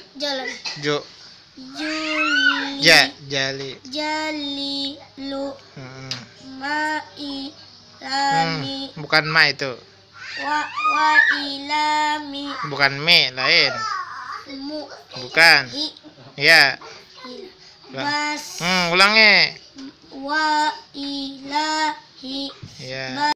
jalan. Jo. Juli. Jali. Jali. Lu. Hmm. Mai. Lami. Bukan ma itu. Wa ilami. Bukan me, lain. Mu. Bukan. Hi. Ya. Bas. Ulangi. Wa ilahi. Ya.